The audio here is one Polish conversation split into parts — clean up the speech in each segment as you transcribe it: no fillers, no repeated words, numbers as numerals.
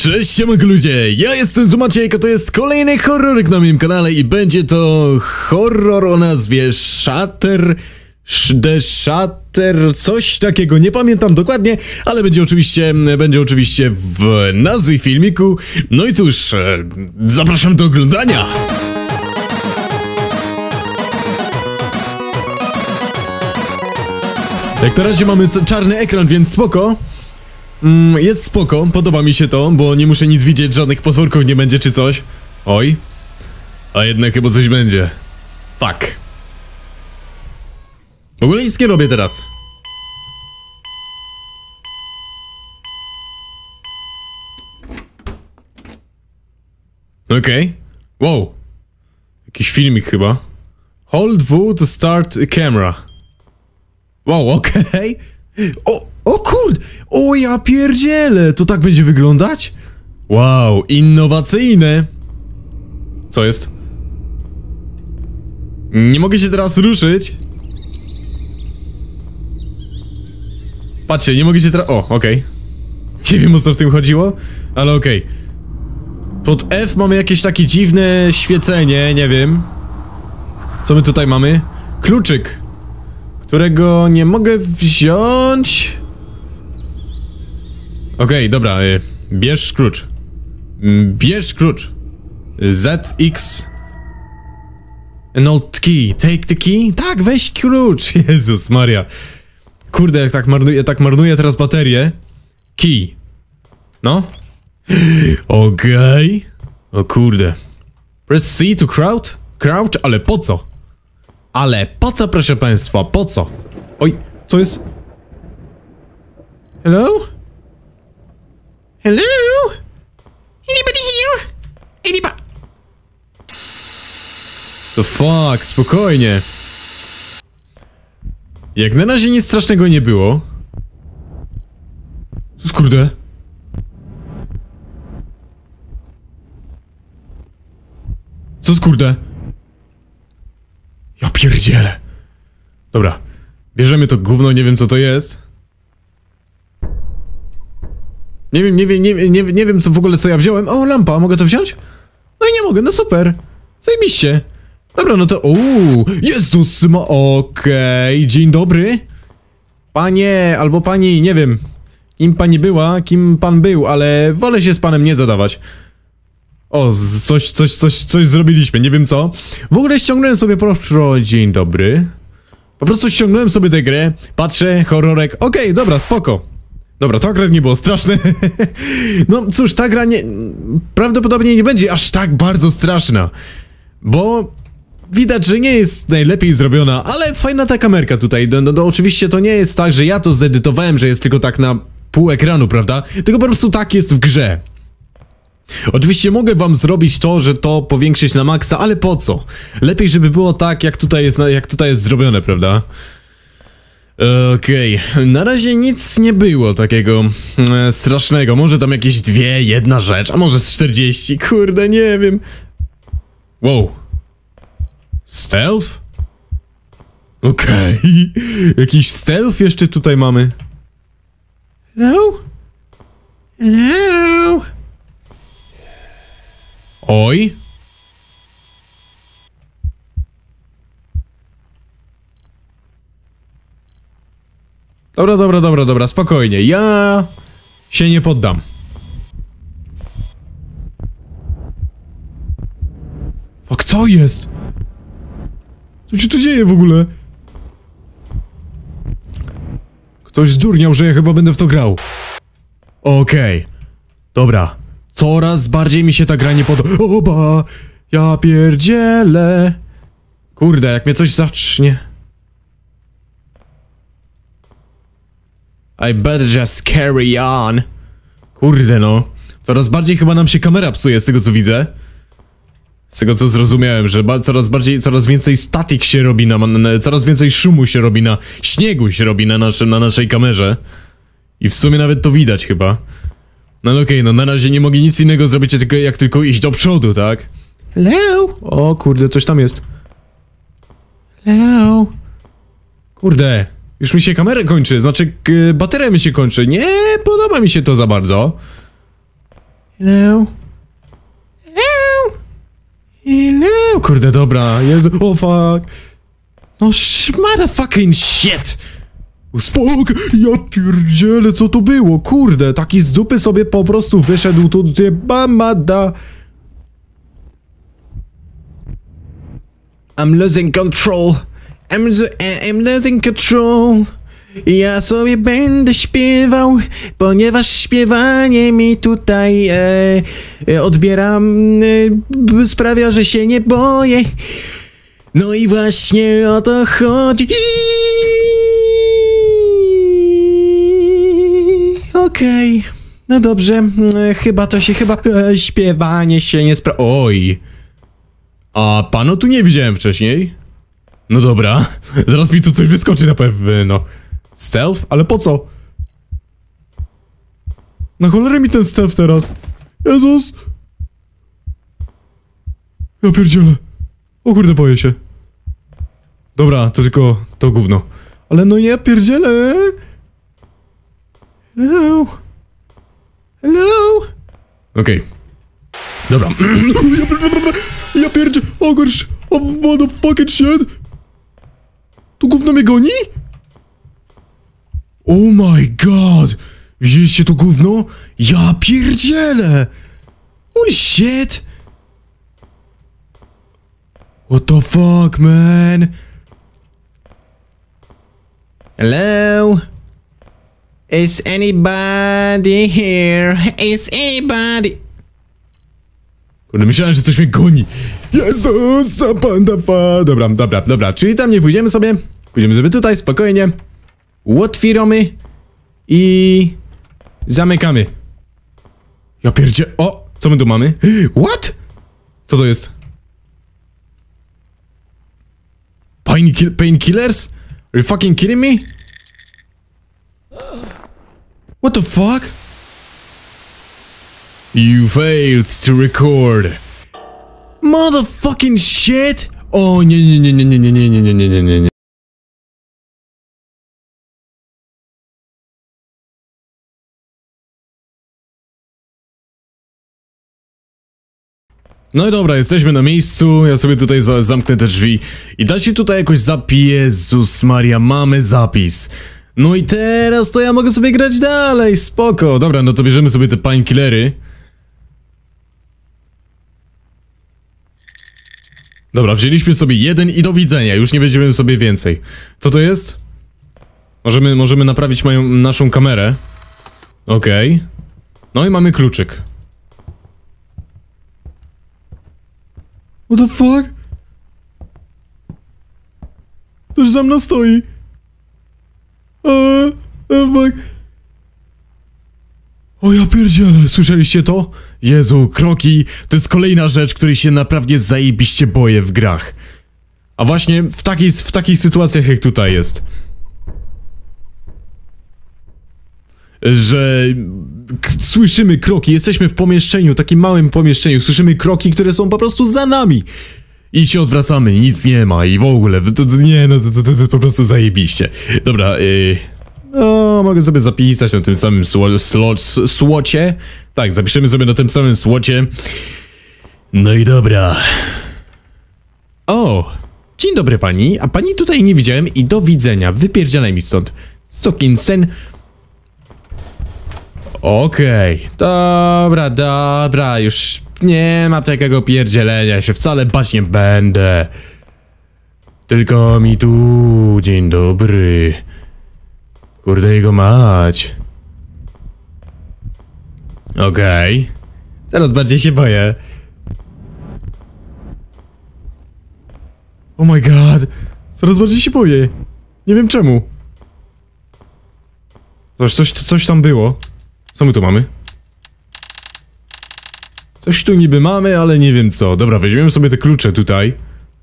Cześć, siemanko ludzie, ja jestem Zumaciek, a to jest kolejny horrorek na moim kanale i będzie to horror o nazwie The Shutter, coś takiego, nie pamiętam dokładnie, ale będzie oczywiście w nazwie filmiku. No i cóż, zapraszam do oglądania! Jak na razie mamy czarny ekran, więc spoko. Jest spoko, podoba mi się to, bo nie muszę nic widzieć, żadnych potworków nie będzie czy coś. Oj. A jednak chyba coś będzie. Fuck. W ogóle nic nie robię teraz. Okej. Wow. Jakiś filmik chyba. Hold W to start a camera. Wow, okej. O kurde! O ja pierdzielę! To tak będzie wyglądać? Wow, innowacyjne! Co jest? Nie mogę się teraz ruszyć. Patrzcie, nie mogę się teraz... O, okej. Nie wiem, o co w tym chodziło, ale okej. Pod F mamy jakieś takie dziwne świecenie, nie wiem. Co my tutaj mamy? Kluczyk, którego nie mogę wziąć. Okej, dobra, bierz klucz. Bierz klucz. Z, X. An old key. Take the key? Tak, weź klucz. Jezus Maria. Kurde, jak tak marnuję teraz baterię. Key. No. Okej. O kurde. Press C to crouch? Crouch? Ale po co? Ale po co, proszę państwa? Po co? Oj, co jest? Hello? Hello? Anybody here? Anybody? To fuck, spokojnie. Jak na razie nic strasznego nie było. Co skurde? Co skurde? Ja pierdzielę. Dobra, bierzemy to gówno, nie wiem co to jest. Nie wiem co w ogóle co ja wziąłem. O, lampa, mogę to wziąć? No i nie mogę, no super. Zajebiście. Dobra, no to... Jezus ma... Okej, dzień dobry. Panie, albo pani, nie wiem. Kim pani była, kim pan był, ale wolę się z panem nie zadawać. O, coś zrobiliśmy, nie wiem co. W ogóle ściągnąłem sobie dzień dobry. Po prostu ściągnąłem sobie tę grę, patrzę, horrorek, okej, dobra, spoko. Dobra, to akurat nie było straszne. No cóż, ta gra prawdopodobnie nie będzie aż tak bardzo straszna. Bo widać, że nie jest najlepiej zrobiona, ale fajna ta kamerka tutaj. No oczywiście to nie jest tak, że ja to zedytowałem, że jest tylko tak na pół ekranu, prawda? Tylko po prostu tak jest w grze. Oczywiście mogę wam zrobić to, że to powiększyć na maksa, ale po co? Lepiej, żeby było tak, jak tutaj jest zrobione, prawda? Okej, na razie nic nie było takiego strasznego. Może tam jakieś jedna rzecz, a może z 40, kurde, nie wiem. Wow. Stealth? Okej. Jakiś stealth jeszcze tutaj mamy. Hello? Hello? Oj. Dobra, spokojnie, ja się nie poddam. Fuck, co jest? Co się tu dzieje w ogóle? Ktoś zdurniał, że ja chyba będę w to grał. Okej. Dobra. Coraz bardziej mi się ta gra nie podoba. Ja pierdzielę. Kurde, jak mnie coś zacznie. I better just carry on. Kurde no. Coraz bardziej chyba nam się kamera psuje z tego co widzę. Z tego co zrozumiałem, że coraz więcej statyk się robi coraz więcej szumu się robi śniegu się robi na naszej kamerze. I w sumie nawet to widać chyba. No okej, no na razie nie mogę nic innego zrobić, jak tylko iść do przodu, tak? Hello? O kurde, coś tam jest. Hello? Kurde. Już mi się kamera kończy, znaczy bateria mi się kończy. Nie podoba mi się to za bardzo. Hello? Hello? Hello? Kurde, dobra, Jezu, oh fuck. No motherfucking shit! Spok! Ja pierdzielę, co to było? Kurde, taki z dupy sobie po prostu wyszedł tu, bamada. I'm losing control. I'm losing control. Ja sobie będę śpiewał, ponieważ śpiewanie mi tutaj sprawia, że się nie boję. No i właśnie o to chodzi. Okej. No dobrze, chyba śpiewanie się nie Oj. A panu tu nie widziałem wcześniej? No dobra, zaraz mi tu coś wyskoczy na pewno. Stealth? Ale po co? Na cholerę mi ten stealth teraz. Jezus! Ja pierdzielę. O kurde, boję się. Dobra, to tylko to gówno. Ale no ja pierdzielę. Hello? Hello? Okej. Dobra. Ja pierdzielę. O gosh. Oh motherfucking shit. Tu gówno mnie goni? Oh my god. Widzieliście to gówno? Ja pierdzielę. Holy shit. What the fuck, man? Hello? Is anybody here? Is anybody? Kurde, myślałem, że coś mnie goni. Jezus, pandafa. Dobra, czyli tam nie pójdziemy sobie. Pójdziemy sobie tutaj, spokojnie. Otwieramy. I... zamykamy. Ja pierdzie... O! Co my tu mamy? What? Co to jest? Painkillers? Are you fucking kidding me? What the fuck? You failed to record. Motherfucking shit! O nie. No i dobra, jesteśmy na miejscu, ja sobie tutaj zamknę te drzwi i da się tutaj jakoś Jezus Maria, mamy zapis. No i teraz to ja mogę sobie grać dalej, spoko. Dobra, no to bierzemy sobie te painkillery. Dobra, wzięliśmy sobie jeden i do widzenia, już nie weźmiemy sobie więcej. Co to jest? Możemy naprawić naszą kamerę. Okej. No i mamy kluczyk. What the fuck? Ktoś za mną stoi. Fuck. O ja pierdzielę, słyszeliście to? Jezu, kroki, to jest kolejna rzecz, której się naprawdę zajebiście boję w grach. A właśnie w takich sytuacjach jak tutaj jest. Że słyszymy kroki, jesteśmy w pomieszczeniu, takim małym pomieszczeniu, słyszymy kroki, które są po prostu za nami. I się odwracamy, nic nie ma i w ogóle, to jest po prostu zajebiście. Dobra, no, mogę sobie zapisać na tym samym słocie. Tak, zapiszemy sobie na tym samym słocie. No i dobra. O, dzień dobry pani, a pani tutaj nie widziałem i do widzenia, wypierdzielaj mi stąd. Sokinsen. Okej, dobra, już nie ma takiego pierdzielenia, się wcale bać nie będę. Tylko mi tu, dzień dobry. Kurde jego mać. Okej. Teraz bardziej się boję. Oh my god. Coraz bardziej się boję. Nie wiem czemu. Coś tam było. Co my tu mamy? Coś tu niby mamy, ale nie wiem co. Dobra, weźmiemy sobie te klucze tutaj.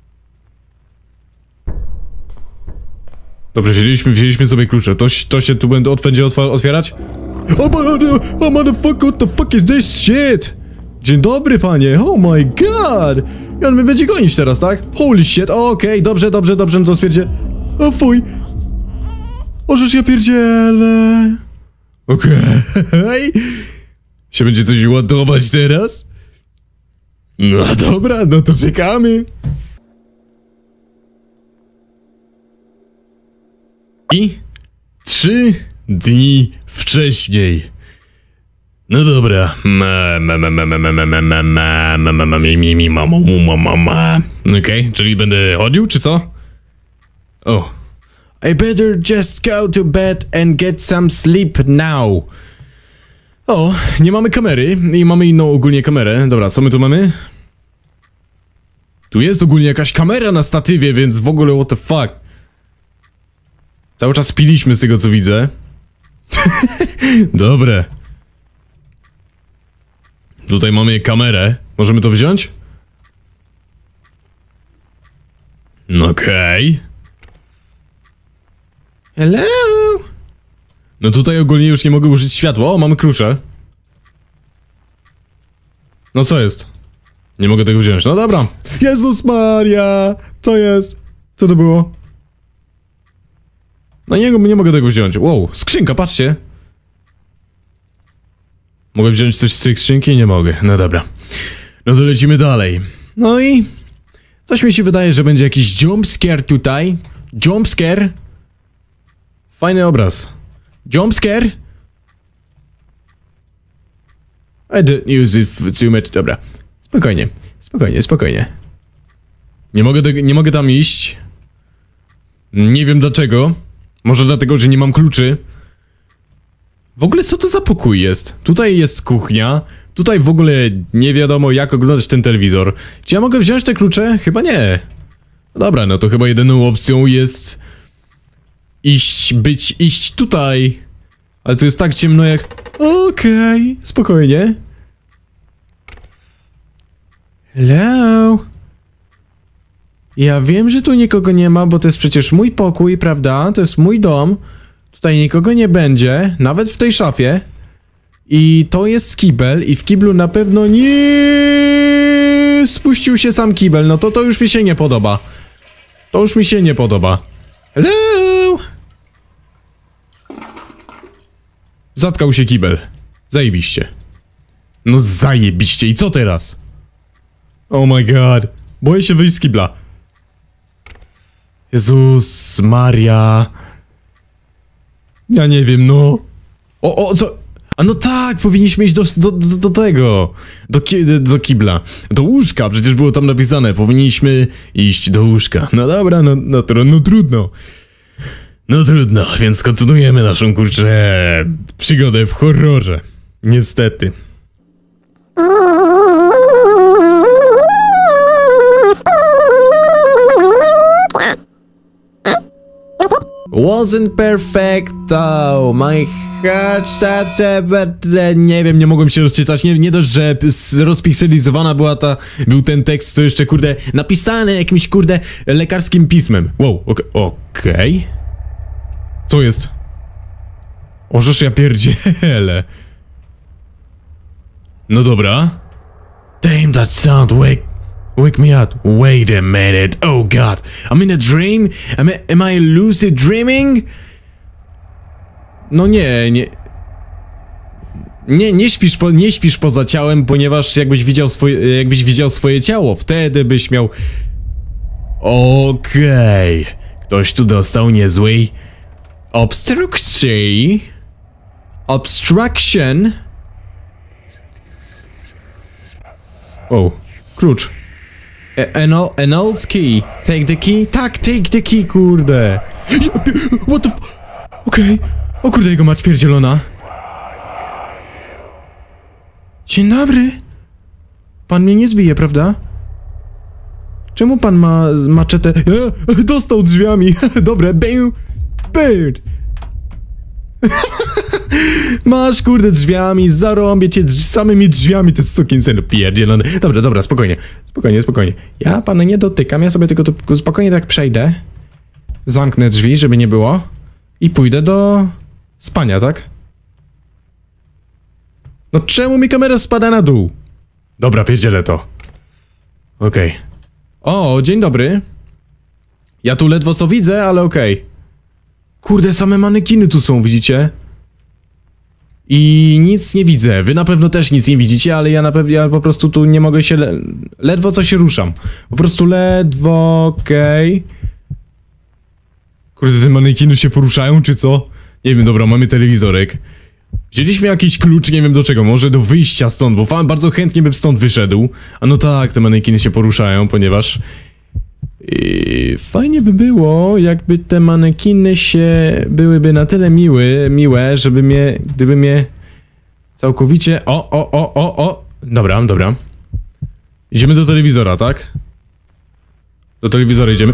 Dobrze, wzięliśmy sobie klucze. To się tu będzie otwierać? Oh motherfucker, what the fuck is this shit? Dzień dobry, panie. Oh my god. I on mnie będzie gonić teraz, tak? Holy shit. Okej, dobrze, no to spierdzie. O fuj. O, rzecz ja pierdzielę. Okej. Się będzie coś ładować teraz? No dobra, no to czekamy. I 3 dni wcześniej. No dobra. Okej, czyli będę chodził, czy co? O. I better just go to bed and get some sleep now. O, nie mamy kamery i mamy inną ogólnie kamerę. Dobra, co my tu mamy? Tu jest ogólnie jakaś kamera na statywie, więc w ogóle what the fuck. Cały czas piliśmy z tego co widzę. Dobre. Tutaj mamy kamerę. Możemy to wziąć? Okej. Hello? No tutaj ogólnie już nie mogę użyć światła. O, mamy klucze. No co jest? Nie mogę tego wziąć. No dobra. Jezus Maria! Co jest? Co to było? No nie mogę tego wziąć. Wow, skrzynka, patrzcie. Mogę wziąć coś z tej skrzynki? Nie mogę. No dobra. No to lecimy dalej. No i... coś mi się wydaje, że będzie jakiś jumpscare tutaj. Jumpscare. Fajny obraz. Jumpscare. I didn't use it too much. Dobra. Spokojnie. Spokojnie, spokojnie. Nie mogę tam iść. Nie wiem dlaczego. Może dlatego, że nie mam kluczy. W ogóle co to za pokój jest? Tutaj jest kuchnia. Tutaj w ogóle nie wiadomo jak oglądać ten telewizor. Czy ja mogę wziąć te klucze? Chyba nie. No dobra, no to chyba jedyną opcją jest... iść tutaj. Ale tu jest tak ciemno jak... Okej, spokojnie. Hello? Ja wiem, że tu nikogo nie ma, bo to jest przecież mój pokój, prawda? To jest mój dom. Tutaj nikogo nie będzie, nawet w tej szafie. I to jest kibel i w kiblu na pewno nie spuścił się sam kibel. No to już mi się nie podoba. To już mi się nie podoba. Hello? Zatkał się kibel. Zajebiście. No zajebiście. I co teraz? Oh my god. Boję się wyjść z kibla. Jezus Maria. Ja nie wiem, no. O, co? A no tak, powinniśmy iść do tego. Do kibla. Do łóżka, przecież było tam napisane. Powinniśmy iść do łóżka. No dobra, no trudno. No trudno, więc kontynuujemy naszą, kurczę, przygodę w horrorze. Niestety. Wasn't perfect, though. My heart starts but nie wiem, nie mogłem się rozczytać. Nie dość, że rozpikselizowana był ten tekst, to jeszcze, kurde, napisany jakimś, kurde, lekarskim pismem. Wow, okej. Co jest? O, żeż ja pierdzielę. No dobra. Damn, that sound wake me up. Wait a minute. Oh god. I'm in a dream? Am I lucid dreaming? No nie. Nie śpisz poza ciałem, ponieważ jakbyś widział swoje ciało, wtedy byś miał... Okej. Ktoś tu dostał niezłej obstrukcji. Obstruction. O, klucz. An old key. Take the key? Tak, take the key, kurde. What the f... Okej. O kurde, jego mać pierdzielona. Dzień dobry. Pan mnie nie zbije, prawda? Czemu pan ma maczetę? Dostał drzwiami. Dobre, bang. Masz, kurde, drzwiami, zarąbię cię samymi drzwiami, te sukinsyny pierdzielone. Dobra, spokojnie. Ja pana nie dotykam, ja sobie tylko spokojnie tak przejdę. Zamknę drzwi, żeby nie było. I pójdę do spania, tak? No czemu mi kamera spada na dół? Dobra, pierdzielę to. Okej. O, dzień dobry. Ja tu ledwo co widzę, ale okej. Kurde, same manekiny tu są, widzicie? I nic nie widzę. Wy na pewno też nic nie widzicie, ale ja po prostu tu nie mogę się... Ledwo co się ruszam. Po prostu ledwo, okej. Kurde, te manekiny się poruszają, czy co? Nie wiem, dobra, mamy telewizorek. Wzięliśmy jakiś klucz, nie wiem do czego, może do wyjścia stąd, bo bardzo chętnie bym stąd wyszedł. A no tak, te manekiny się poruszają, ponieważ... fajnie by było, jakby te manekiny byłyby na tyle miłe, żeby gdyby mnie całkowicie... Dobra. Idziemy do telewizora, tak? Do telewizora idziemy.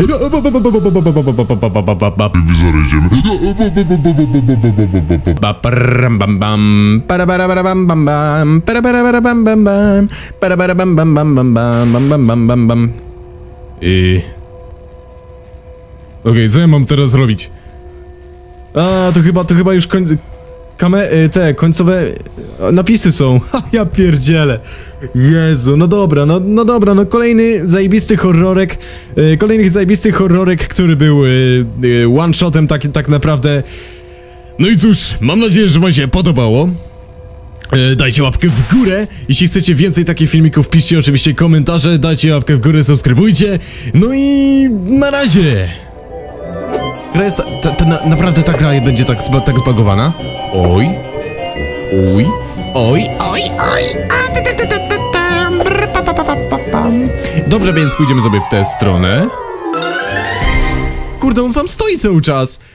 Okej, co ja mam teraz zrobić? A, to chyba już te końcowe napisy są. Ha, ja pierdzielę. Jezu, no dobra, kolejny zajebisty horrorek. Kolejny zajebisty horrorek, który był one-shotem tak naprawdę. No i cóż, mam nadzieję, że wam się podobało. Dajcie łapkę w górę. Jeśli chcecie więcej takich filmików, piszcie oczywiście komentarze, dajcie łapkę w górę, subskrybujcie. No i na razie. Gra jest, naprawdę ta gra będzie tak zbagowana. Oj. Dobra, więc pójdziemy sobie w tę stronę. Kurde, on sam stoi cały czas.